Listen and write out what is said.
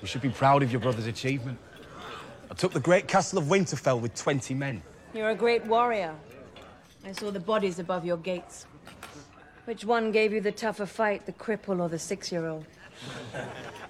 You should be proud of your brother's achievement. I took the great castle of Winterfell with 20 men. You're a great warrior. I saw the bodies above your gates. Which one gave you the tougher fight, the cripple or the 6-year-old?